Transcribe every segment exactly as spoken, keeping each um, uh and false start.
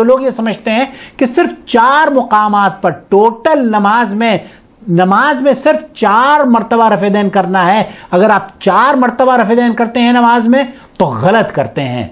تو لوگ یہ سمجھتے ہیں کہ صرف چار مقامات پر ٹوٹل نماز میں نماز میں صرف چار مرتبہ رفع دین کرنا ہے. اگر آپ چار مرتبہ رفع دین کرتے ہیں نماز میں تو غلط کرتے ہیں.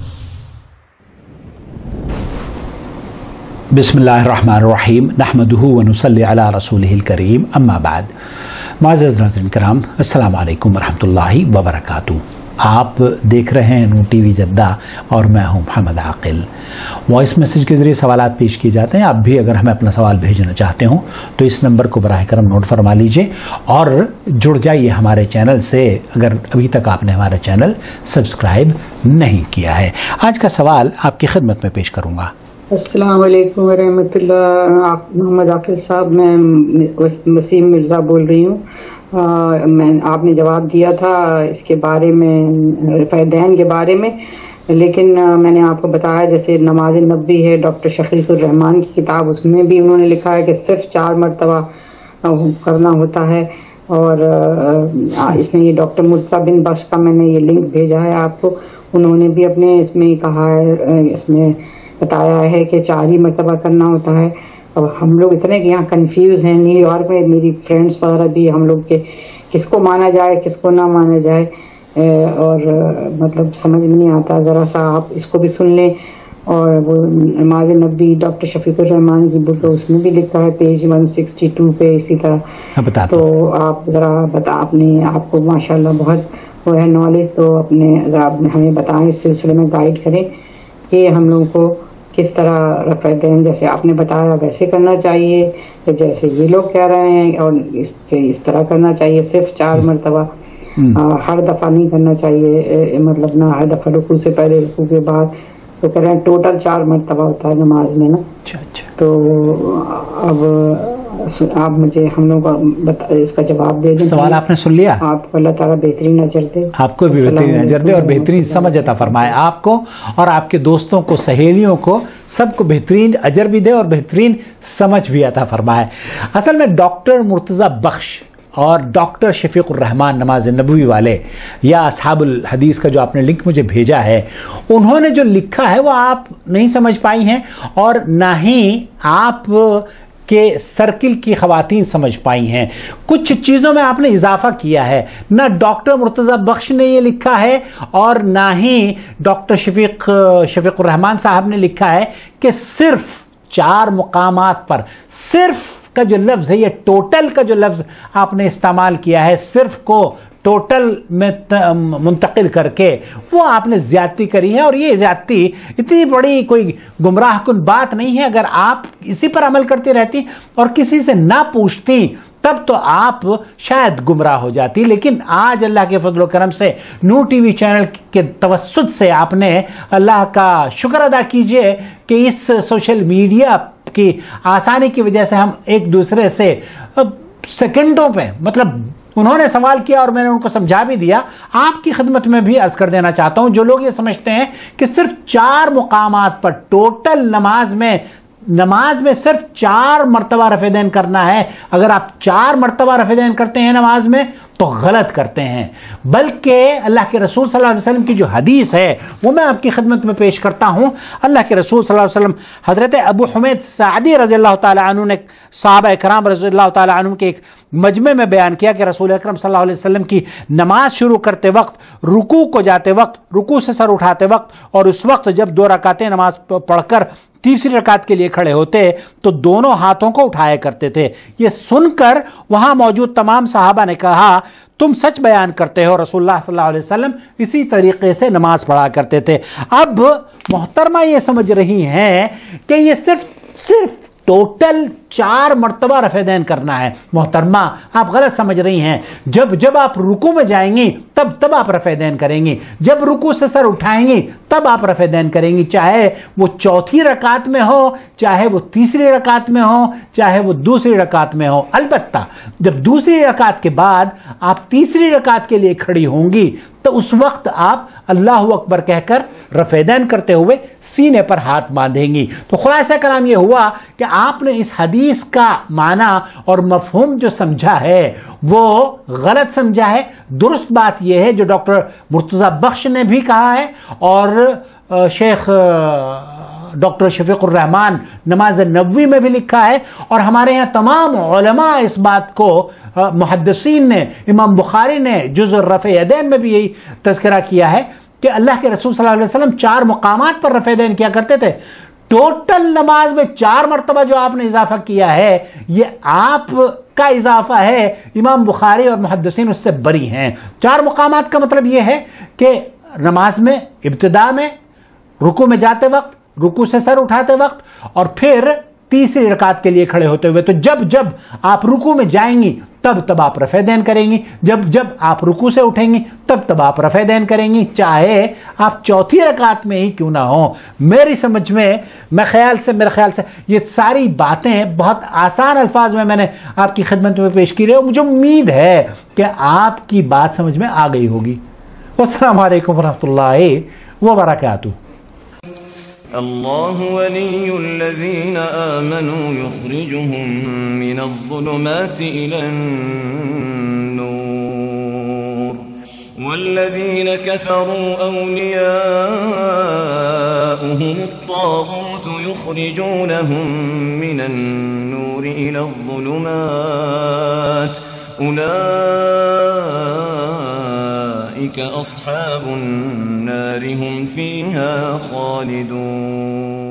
بسم اللہ الرحمن الرحیم نحمدہ ونصلی علی رسولہ الکریم اما بعد. معزز ناظرین کرام، السلام علیکم ورحمۃ اللہ وبرکاتہ. آپ دیکھ رہے ہیں نور ٹی وی جدہ اور میں ہوں محمد عاقل. وائس میسیج کے ذریعے سوالات پیش کیے جاتے ہیں. آپ بھی اگر ہمیں اپنا سوال بھیجنا چاہتے ہوں تو اس نمبر کو براہ کرم نوٹ فرما لیجئے اور جڑ جائیے ہمارے چینل سے اگر ابھی تک آپ نے ہمارا چینل سبسکرائب نہیں کیا ہے. آج کا سوال آپ کی خدمت میں پیش کروں گا. السلام علیکم ورحمۃ اللہ. محمد عاقل صاحب، میں وسیم مرزا بول رہی ہوں. میں آپ نے جواب دیا تھا اس کے بارے میں، رفع دین کے بارے میں، لیکن میں نے آپ کو بتایا جیسے نماز نبوی ہے ڈاکٹر شفیق الرحمان کی کتاب، اس میں بھی انہوں نے لکھا ہے کہ صرف چار مرتبہ کرنا ہوتا ہے. اور اس میں یہ ڈاکٹر مرتضیٰ بن بخش کا میں نے یہ لنک بھیجا ہے آپ کو. انہوں نے بھی اپنے اس میں کہا ہے، اس میں بتایا ہے کہ چار ہی مرتبہ کرنا ہوتا ہے. اب ہم لوگ اتنے کہ یہاں کنفیوز ہیں. نیو یارک میں میری فرینڈس وغیرہ بھی ہم لوگ کے کس کو مانا جائے کس کو نہ مانا جائے، اور مطلب سمجھ نہیں آتا. ذرا سا آپ اس کو بھی سن لیں. اور وہ نماز نبوی ڈاکٹر شفیق الرحمان کی بک ہے، اس میں بھی لکھا ہے پیج ون سکسٹی ٹو پہ اسی طرح. تو آپ ذرا بتا، اپنے آپ کو ماشاء اللہ بہت وہ ہے نالج، تو اپنے ذرا ہمیں بتائیں، اس سلسلے میں گائیڈ کریں کہ ہم لوگوں کو کس طرح رفع دین جیسے آپ نے بتایا ویسے کرنا چاہیے، جیسے یہ لوگ کہہ رہے ہیں، اور اس اس طرح کرنا چاہیے. صرف چار مرتبہ، ہر دفعہ نہیں کرنا چاہیے، مطلب نہ ہر دفعہ رکوع سے پہلے رکوع کے بعد. تو کہہ رہے ہیں ٹوٹل چار مرتبہ ہوتا ہے نماز میں نا. تو اب آپ مجھے ہم لوگ اس کا جواب دے دیں. سوال آپ نے سن لیا. آپ کو اللہ تعالیٰ بہترین اجر دے. آپ کو بھی بہترین اجر دے اور بہترین سمجھ عطا فرمائے آپ کو اور آپ کے دوستوں کو، سہیلیوں کو، سب کو بہترین اجر بھی دے اور بہترین سمجھ بھی عطا فرمائے. اصل میں ڈاکٹر مرتضیٰ بخش اور ڈاکٹر شفیق الرحمان نماز نبوی والے یا اصحاب الحدیث کا جو آپ نے لنک مجھے بھیجا ہے، انہوں نے جو لکھا ہے وہ آپ نہیں سمجھ پائی ہیں اور نہ ہی آپ کے سرکل کی خواتین سمجھ پائی ہیں. کچھ چیزوں میں آپ نے اضافہ کیا ہے. نہ ڈاکٹر مرتضیٰ بخش نے یہ لکھا ہے اور نہ ہی ڈاکٹر شفیق شفیق الرحمان صاحب نے لکھا ہے کہ صرف چار مقامات پر صرف کا جو لفظ ہے، یہ ٹوٹل کا جو لفظ آپ نے استعمال کیا ہے، صرف کو ٹوٹل میں منتقل کر کے وہ آپ نے زیادتی کری ہے. اور یہ زیادتی اتنی بڑی کوئی گمراہ کن بات نہیں ہے. اگر آپ اسی پر عمل کرتی رہتی اور کسی سے نہ پوچھتی تب تو آپ شاید گمراہ ہو جاتی. لیکن آج اللہ کے فضل و کرم سے نور ٹی وی چینل کے توسط سے آپ نے اللہ کا شکر ادا کیجئے کہ اس سوشل میڈیا کی آسانی کی وجہ سے ہم ایک دوسرے سے سیکنڈوں پہ، مطلب انہوں نے سوال کیا اور میں نے ان کو سمجھا بھی دیا. آپ کی خدمت میں بھی عرض کر دینا چاہتا ہوں، جو لوگ یہ سمجھتے ہیں کہ صرف چار مقامات پر ٹوٹل نماز میں نماز میں صرف چار مرتبہ رفع دین کرنا ہے، اگر آپ چار مرتبہ رفع دین کرتے ہیں نماز میں تو غلط کرتے ہیں. بلکہ اللہ کے رسول صلی اللہ علیہ وسلم کی جو حدیث ہے وہ میں آپ کی خدمت میں پیش کرتا ہوں. اللہ کے رسول صلی اللہ علیہ وسلم حضرت ابو حمید سعدی رضی اللہ تعالیٰ عنہ نے صحابہ کرام رضی اللہ تعالیٰ عنہ کے ایک مجمع میں بیان کیا کہ رسول اکرم صلی اللہ علیہ وسلم کی نماز شروع کرتے وقت، رکوع کو جاتے وقت، رکوع سے سر اٹھاتے وقت اور اس وقت جب دو رکعتیں نماز پڑھ کر تیسری رکعت کے لیے کھڑے ہوتے تو دونوں ہاتھوں کو اٹھایا کرتے تھے. یہ سن کر وہاں موجود تمام صحابہ نے کہا تم سچ بیان کرتے ہو، رسول اللہ صلی اللہ علیہ وسلم اسی طریقے سے نماز پڑھا کرتے تھے. اب محترمہ یہ سمجھ رہی ہیں کہ یہ صرف صرف ٹوٹل چار مرتبہ رفع دین کرنا ہے. محترمہ آپ غلط سمجھ رہی ہیں. جب جب آپ رکوع میں جائیں گی تب تب آپ رفع دین کریں گی، جب رکوع سے سر اٹھائیں گی تب آپ رفع دین کریں گی، چاہے وہ چوتھی رکعت میں ہو، چاہے وہ تیسری رکعت میں ہو، چاہے وہ دوسری رکعت میں ہو. البتہ جب دوسری رکعت کے بعد آپ تیسری رکعت کے لیے کھڑی ہوں گی تو اس وقت آپ اللہ اکبر کہہ کر رفع دین کرتے ہوئے سینے پر ہاتھ باندھیں گی. تو خلاصہ کلام یہ ہوا کہ آپ نے اس حدیث کا معنی اور مفہوم جو سمجھا ہے وہ غلط سمجھا ہے. درست بات یہ ہے جو ڈاکٹر مرتضیٰ بخش نے بھی کہا ہے اور شیخ ڈاکٹر شفیق الرحمان نماز نبوی میں بھی لکھا ہے، اور ہمارے یہاں تمام علماء اس بات کو، محدثین نے، امام بخاری نے جزء رفع یدین میں بھی یہی تذکرہ کیا ہے کہ اللہ کے رسول صلی اللہ علیہ وسلم چار مقامات پر رفع یدین کیا کرتے تھے۔ ٹوٹل نماز میں چار مرتبہ جو آپ نے اضافہ کیا ہے یہ آپ کا اضافہ ہے، امام بخاری اور محدثین اس سے بری ہیں۔ چار مقامات کا مطلب یہ ہے کہ نماز میں ابتدا میں، رکوع میں جاتے وقت، رکوع سے سر اٹھاتے وقت، اور پھر تیسری رکعت کے لیے کھڑے ہوتے ہوئے۔ تو جب جب آپ رکوع میں جائیں گی تب تب آپ رفع دین کریں گی، جب جب آپ رکوع سے اٹھیں گی تب تب آپ رفع دین کریں گی، چاہے آپ چوتھی رکعت میں ہی کیوں نہ ہوں۔ میری سمجھ میں، میں خیال سے میرے خیال سے یہ ساری باتیں بہت آسان الفاظ میں میں نے آپ کی خدمت میں پیش کی رہی، اور مجھے امید ہے کہ آپ کی بات سمجھ میں آ گئی ہوگی۔ والسلام علیکم ورحمۃ اللہ وبرکاتہ۔ الله ولي الذين آمنوا يخرجهم من الظلمات إلى النور والذين كفروا أولياؤهم الطاغوت يخرجونهم من النور إلى الظلمات أولئك أصحاب النار هم فيها خالدون۔